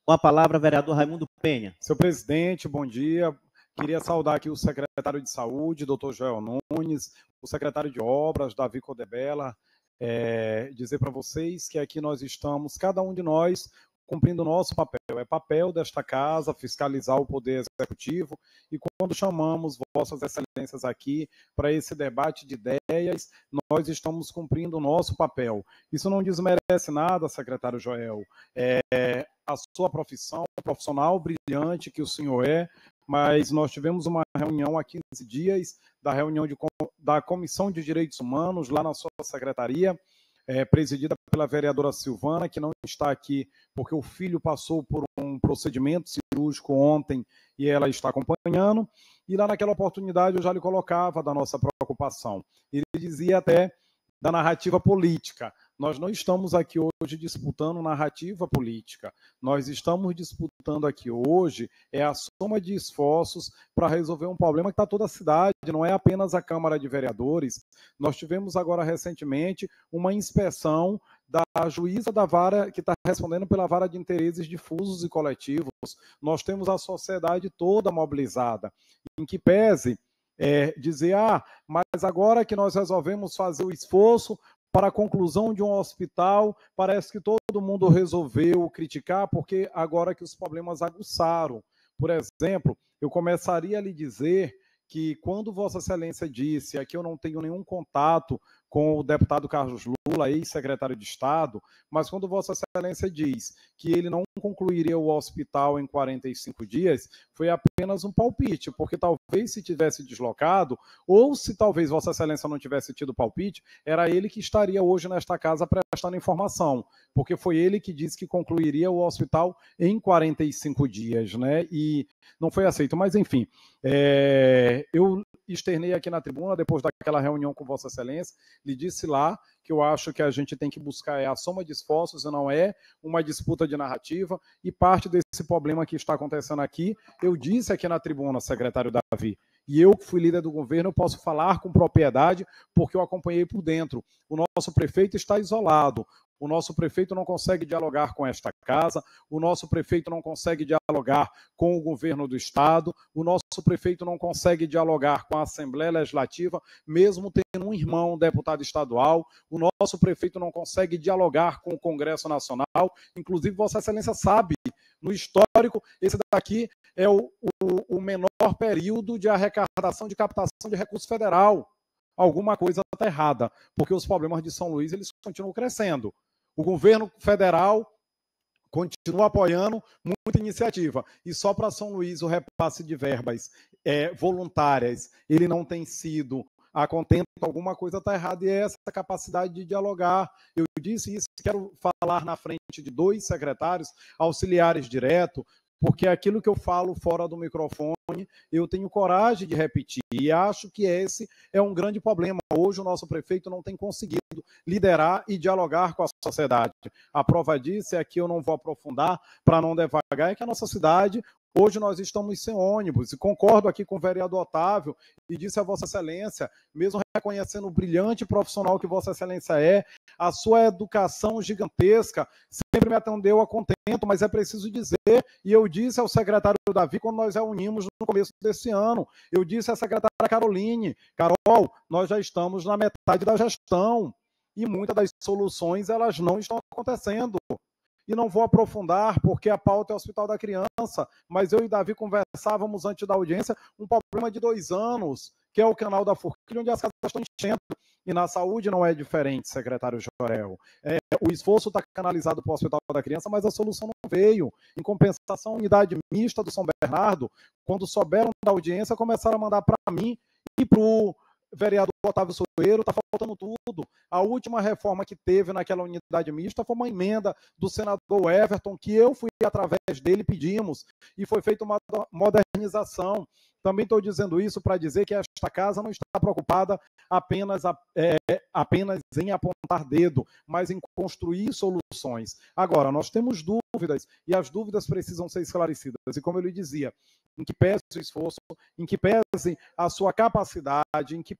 Com a palavra, vereador Raimundo Penha. Senhor presidente, bom dia. Queria saudar aqui o secretário de Saúde, doutor Joel Nunes, o secretário de Obras, Davi Codebella, dizer para vocês que aqui nós estamos, cada um de nós, cumprindo o nosso papel. É papel desta casa fiscalizar o Poder Executivo e quando chamamos Vossas Excelências aqui para esse debate de ideias, nós estamos cumprindo o nosso papel. Isso não desmerece nada, secretário Joel. A sua profissão, profissional brilhante que o senhor mas nós tivemos uma reunião há 15 dias, da Comissão de Direitos Humanos, lá na sua secretaria, presidida pela vereadora Silvana, que não está aqui porque o filho passou por um procedimento cirúrgico ontem e ela está acompanhando, e lá naquela oportunidade eu já lhe colocava da nossa preocupação. Ele dizia até da narrativa política. Nós não estamos aqui hoje disputando narrativa política. Nós estamos disputando aqui hoje a soma de esforços para resolver um problema que está toda a cidade, não é apenas a Câmara de Vereadores. Nós tivemos agora recentemente uma inspeção da juíza da vara, que está respondendo pela vara de interesses difusos e coletivos. Nós temos a sociedade toda mobilizada, em que pese dizer, mas agora que nós resolvemos fazer o esforço para a conclusão de um hospital, parece que todo mundo resolveu criticar, porque agora que os problemas aguçaram. Por exemplo, eu começaria a lhe dizer que quando Vossa Excelência disse, aqui eu não tenho nenhum contato com o deputado Carlos Lula, ex-secretário de Estado, mas quando Vossa Excelência diz que ele não concluiria o hospital em 45 dias, foi apenas um palpite, porque talvez se tivesse deslocado, ou se talvez Vossa Excelência não tivesse tido palpite, era ele que estaria hoje nesta casa prestando informação, porque foi ele que disse que concluiria o hospital em 45 dias, né? E não foi aceito, mas enfim, eu externei aqui na tribuna, depois daquela reunião com Vossa Excelência, lhe disse lá que eu acho que a gente tem que buscar a soma de esforços e não é uma disputa de narrativa, e parte desse problema que está acontecendo aqui, eu disse aqui na tribuna, secretário Davi, e eu que fui líder do governo, eu posso falar com propriedade, porque eu acompanhei por dentro. O nosso prefeito está isolado, o nosso prefeito não consegue dialogar com esta casa, o nosso prefeito não consegue dialogar com o governo do Estado, o nosso prefeito não consegue dialogar com a Assembleia Legislativa, mesmo tendo um irmão deputado estadual, o nosso prefeito não consegue dialogar com o Congresso Nacional, inclusive Vossa Excelência sabe, no histórico, esse daqui é o menor período de arrecadação de captação de recurso federal. Alguma coisa está errada, porque os problemas de São Luís eles continuam crescendo. O governo federal continua apoiando muita iniciativa. E só para São Luís o repasse de verbas voluntárias, ele não tem sido a contento, alguma coisa está errada, e é essa capacidade de dialogar. Eu disse isso, quero falar na frente de 2 secretários auxiliares direto, porque aquilo que eu falo fora do microfone, eu tenho coragem de repetir, e acho que esse é um grande problema. Hoje o nosso prefeito não tem conseguido liderar e dialogar com a sociedade. A prova disso é que eu não vou aprofundar para não devagar, é que a nossa cidade, hoje nós estamos sem ônibus, e concordo aqui com o vereador Otávio, e disse a Vossa Excelência, mesmo reconhecendo o brilhante profissional que Vossa Excelência a sua educação gigantesca sempre me atendeu a contento, mas é preciso dizer, e eu disse ao secretário Davi, quando nós reunimos no começo desse ano, eu disse à secretária Caroline, Carol, nós já estamos na metade da gestão, e muitas das soluções elas não estão acontecendo. E não vou aprofundar, porque a pauta é o Hospital da Criança, mas eu e Davi conversávamos antes da audiência um problema de 2 anos, que é o canal da Forquilha, onde as casas estão enchendo. E na saúde não é diferente, secretário Jorel. O esforço está canalizado para o Hospital da Criança, mas a solução não veio. Em compensação, a unidade mista do São Bernardo, quando souberam da audiência, começaram a mandar para mim e para o vereador Otávio Soeiro, está faltando tudo. A última reforma que teve naquela unidade mista foi uma emenda do senador Everton, que eu fui através dele, pedimos, e foi feita uma modernização. Também estou dizendo isso para dizer que esta casa não está preocupada apenas em apontar dedo, mas em construir soluções. Agora, nós temos dúvidas, e as dúvidas precisam ser esclarecidas. E como eu lhe dizia, em que pese o esforço, em que pese a sua capacidade, em que pese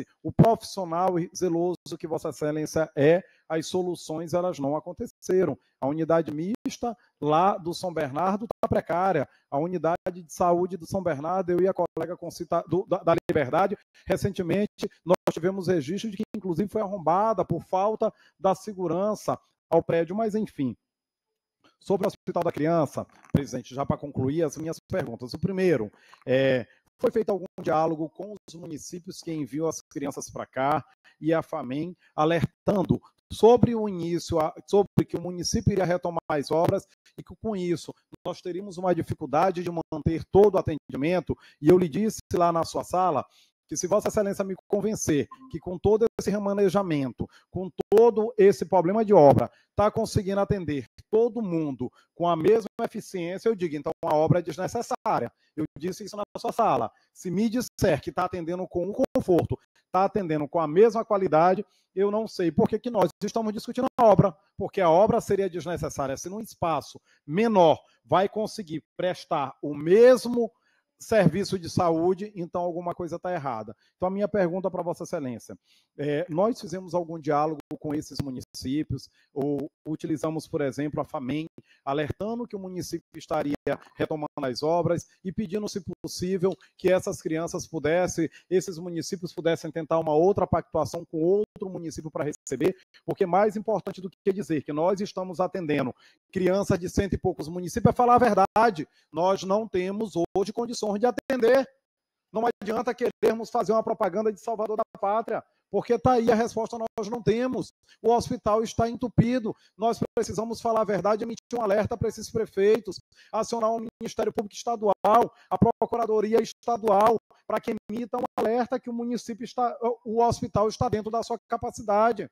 o profissional e zeloso que Vossa Excelência é, as soluções elas não aconteceram. A unidade mista lá do São Bernardo está precária. A unidade de saúde do São Bernardo, eu e a colega da Liberdade, recentemente nós tivemos registro de que inclusive foi arrombada por falta da segurança ao prédio, mas enfim. Sobre o Hospital da Criança, presidente, já para concluir as minhas perguntas. O primeiro, foi feito algum diálogo com os municípios que enviam as crianças para cá e a FAMEM alertando sobre o início, sobre que o município iria retomar as obras e que com isso nós teríamos uma dificuldade de manter todo o atendimento, e eu lhe disse lá na sua sala que se Vossa Excelência me convencer que com todo esse remanejamento, com todo esse problema de obra, está conseguindo atender todo mundo com a mesma eficiência, eu digo, então a obra é desnecessária. Eu disse isso na sua sala. Se me disser que está atendendo com o conforto, está atendendo com a mesma qualidade, eu não sei por que nós estamos discutindo a obra, porque a obra seria desnecessária. Se num espaço menor vai conseguir prestar o mesmo serviço de saúde, então alguma coisa está errada. Então a minha pergunta para Vossa Excelência, nós fizemos algum diálogo com esses municípios, ou utilizamos, por exemplo, a FAMEM, alertando que o município estaria retomando as obras e pedindo, se possível, que essas crianças esses municípios pudessem tentar uma outra pactuação com outro município para receber, porque mais importante do que dizer que nós estamos atendendo crianças de 100 e poucos municípios é falar a verdade. Nós não temos hoje condições de atender. Não adianta querermos fazer uma propaganda de Salvador da Pátria, porque está aí a resposta, nós não temos. O hospital está entupido. Nós precisamos falar a verdade, emitir um alerta para esses prefeitos, acionar o Ministério Público Estadual, a Procuradoria Estadual, para que emita um alerta que o hospital está dentro da sua capacidade.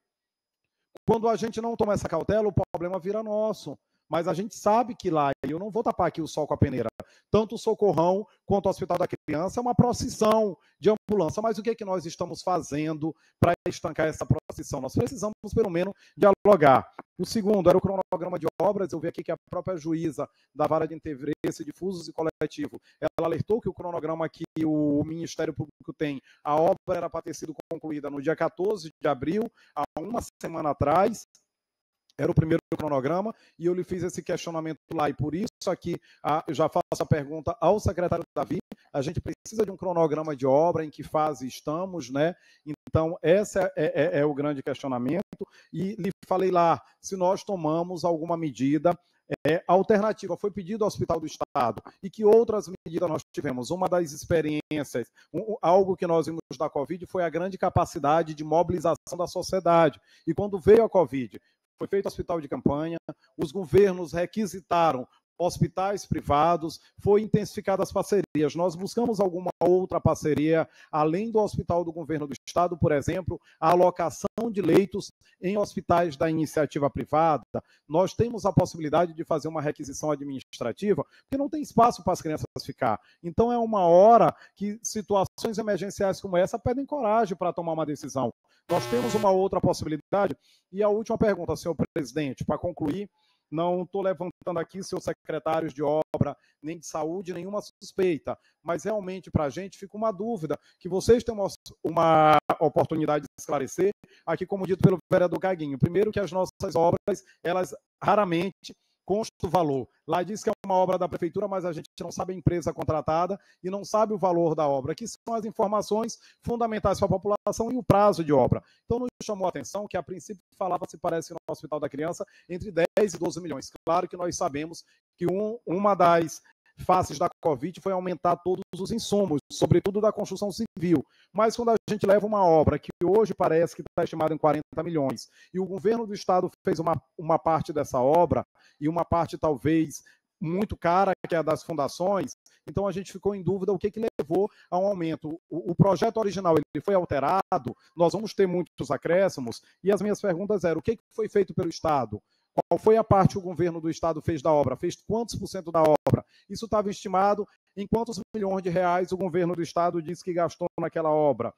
Quando a gente não toma essa cautela, o problema vira nosso. Mas a gente sabe que lá, e eu não vou tapar aqui o sol com a peneira, tanto o Socorrão quanto o Hospital da Criança é uma procissão de ambulância. Mas o que é que nós estamos fazendo para estancar essa procissão? Nós precisamos, pelo menos, dialogar. O segundo era o cronograma de obras. Eu vi aqui que a própria juíza da Vara de Interesse, Difusos e Coletivo, ela alertou que o cronograma que o Ministério Público tem, a obra era para ter sido concluída no dia 14 de abril, há uma semana atrás. Era o primeiro cronograma, e eu lhe fiz esse questionamento lá, e por isso aqui eu já faço a pergunta ao secretário Davi. A gente precisa de um cronograma de obra, em que fase estamos, né? Então, esse é o grande questionamento, e lhe falei lá, se nós tomamos alguma medida alternativa. Foi pedido ao Hospital do Estado, e que outras medidas nós tivemos. Uma das experiências, algo que nós vimos da Covid, foi a grande capacidade de mobilização da sociedade, e quando veio a Covid, foi feito hospital de campanha, os governos requisitaram hospitais privados, foi intensificadas as parcerias. Nós buscamos alguma outra parceria, além do hospital do governo do estado, por exemplo, a alocação de leitos em hospitais da iniciativa privada. Nós temos a possibilidade de fazer uma requisição administrativa, porque não tem espaço para as crianças ficar. Então é uma hora que situações emergenciais como essa pedem coragem para tomar uma decisão. Nós temos uma outra possibilidade. E a última pergunta, senhor presidente, para concluir, não estou levantando aqui seus secretários de obra, nem de saúde, nenhuma suspeita, mas realmente para a gente fica uma dúvida, que vocês têm uma oportunidade de esclarecer, aqui como dito pelo vereador Gaguinho. Primeiro que as nossas obras, elas raramente consta o valor. Lá diz que é uma obra da prefeitura, mas a gente não sabe a empresa contratada e não sabe o valor da obra, que são as informações fundamentais para a população e o prazo de obra. Então, nos chamou a atenção que, a princípio, falava-se, parece, no Hospital da Criança, entre 10 e 12 milhões. Claro que nós sabemos que uma das faces da Covid foi aumentar todos os insumos, sobretudo da construção civil. Mas quando a gente leva uma obra que hoje parece que está estimada em 40 milhões, e o governo do estado fez uma parte dessa obra, e uma parte talvez muito cara, que é a das fundações, então a gente ficou em dúvida o que levou a um aumento. O projeto original ele foi alterado, nós vamos ter muitos acréscimos, e as minhas perguntas eram, o que foi feito pelo estado? Qual foi a parte que o governo do estado fez da obra? Fez quantos por cento da obra? Isso estava estimado em quantos milhões de reais o governo do estado disse que gastou naquela obra?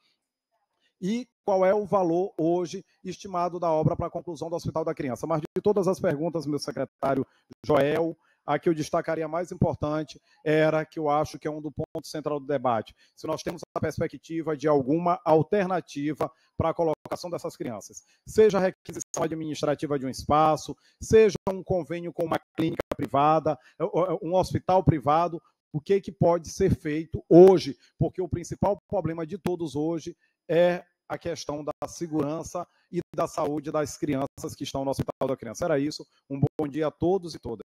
E qual é o valor hoje estimado da obra para a conclusão do Hospital da Criança? Mas de todas as perguntas, meu secretário Joel, a que eu destacaria mais importante era que eu acho que é um do ponto central do debate. Se nós temos a perspectiva de alguma alternativa para a colocação dessas crianças, seja a requisição administrativa de um espaço, seja um convênio com uma clínica privada, um hospital privado, o que pode ser feito hoje, porque o principal problema de todos hoje é a questão da segurança e da saúde das crianças que estão no Hospital da Criança. Era isso. Um bom dia a todos e todas.